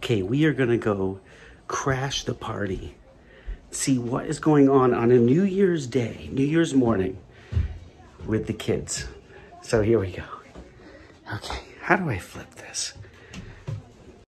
Okay, we are gonna go crash the party. See what is going on a New Year's Day, New Year's morning with the kids. So here we go. Okay, how do I flip this?